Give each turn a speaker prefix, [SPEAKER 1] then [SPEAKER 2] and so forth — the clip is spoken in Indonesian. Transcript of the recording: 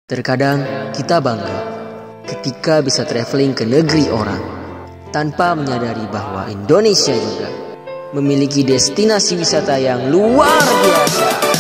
[SPEAKER 1] Terkadang kita bangga ketika bisa traveling ke negeri orang tanpa menyadari bahwa Indonesia juga memiliki destinasi wisata yang luar biasa.